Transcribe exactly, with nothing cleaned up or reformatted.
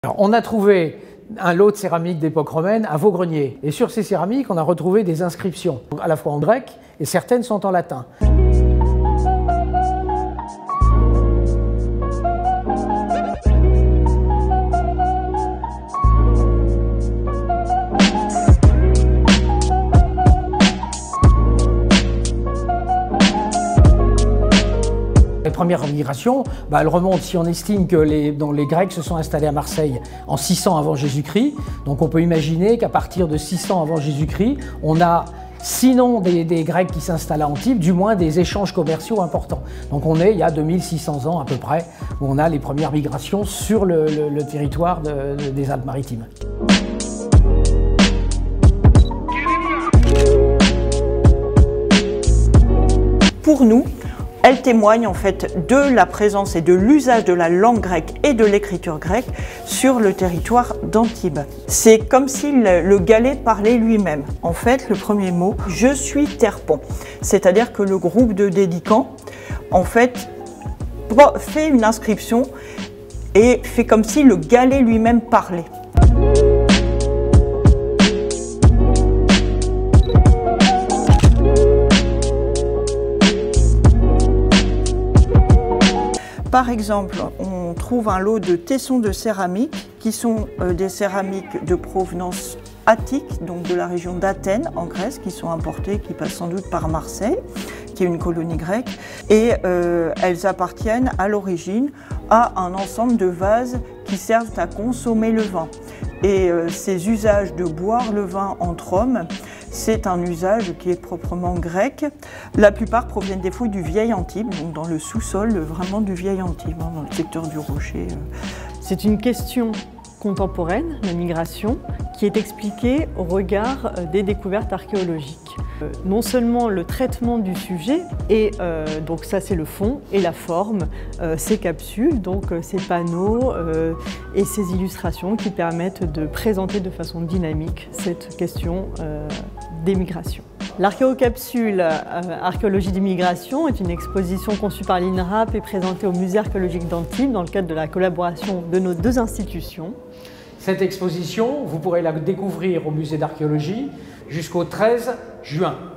Alors, on a trouvé un lot de céramique d'époque romaine à Vaugrenier. Et sur ces céramiques, on a retrouvé des inscriptions, à la fois en grec et certaines sont en latin. Les premières migrations, bah, elles remontent, si on estime que les, dont les Grecs se sont installés à Marseille en six cents avant Jésus-Christ, donc on peut imaginer qu'à partir de six cents avant Jésus-Christ, on a sinon des, des Grecs qui s'installent à Antibes, du moins des échanges commerciaux importants. Donc on est il y a deux mille six cents ans à peu près, où on a les premières migrations sur le, le, le territoire de, de, des Alpes-Maritimes. Pour nous, elle témoigne en fait de la présence et de l'usage de la langue grecque et de l'écriture grecque sur le territoire d'Antibes. C'est comme si le, le galet parlait lui-même. En fait, le premier mot, je suis Terpon, c'est-à-dire que le groupe de dédicants, en fait, fait une inscription et fait comme si le galet lui-même parlait. Par exemple, on trouve un lot de tessons de céramique qui sont euh, des céramiques de provenance attique, donc de la région d'Athènes en Grèce, qui sont importées, qui passent sans doute par Marseille, qui est une colonie grecque, et euh, elles appartiennent à l'origine à un ensemble de vases qui servent à consommer le vin. Et euh, ces usages de boire le vin entre hommes, c'est un usage qui est proprement grec. La plupart proviennent des fouilles du Vieil Antibes, donc dans le sous-sol vraiment du Vieil Antibes, hein, dans le secteur du Rocher. C'est une question contemporaine, la migration, qui est expliquée au regard des découvertes archéologiques. Euh, non seulement le traitement du sujet, et euh, donc ça c'est le fond, et la forme, euh, ces capsules, donc euh, ces panneaux euh, et ces illustrations qui permettent de présenter de façon dynamique cette question euh, des migrations. L'archéocapsule euh, Archéologie des migrations est une exposition conçue par l'I N R A P et présentée au Musée archéologique d'Antibes dans le cadre de la collaboration de nos deux institutions. Cette exposition, vous pourrez la découvrir au musée d'archéologie jusqu'au treize juin.